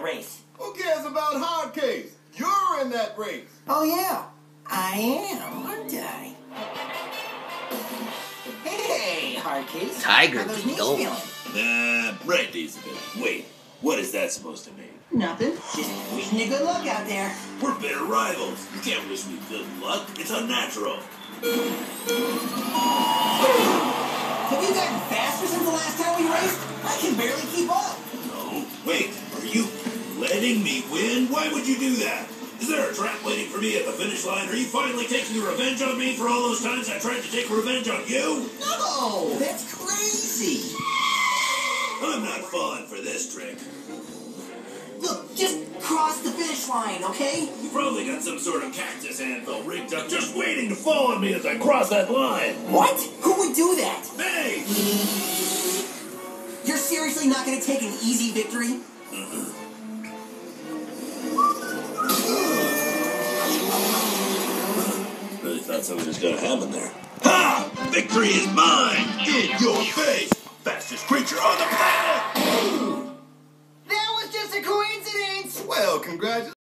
race. Who cares about Hardcase? You're in that race. Oh, yeah. I am, aren't I? Hey, Hardcase. Tiger How those knees beetle. feeling? Right knee's a bit. Wait, what is that supposed to mean? Nothing. Just wishing you good luck out there. We're bitter rivals. You can't wish me good luck. It's unnatural. Have you gotten faster since the last time we raced? I can barely keep up. No, wait. Are you letting me win? Why would you do that? Is there a trap waiting for me at the finish line? Are you finally taking your revenge on me for all those times I tried to take revenge on you? No, that's crazy. I'm not falling for this trick. Look, just cross the finish line, okay? You probably got some sort of cactus anvil rigged up just waiting to fall on me as I cross that line. What? Who would do that? Hey! You're seriously not going to take an easy victory? Really thought something was going to happen there. Ha! Victory is mine! In your face! Fastest creature on the planet! That was just a coincidence! Well, congratulations.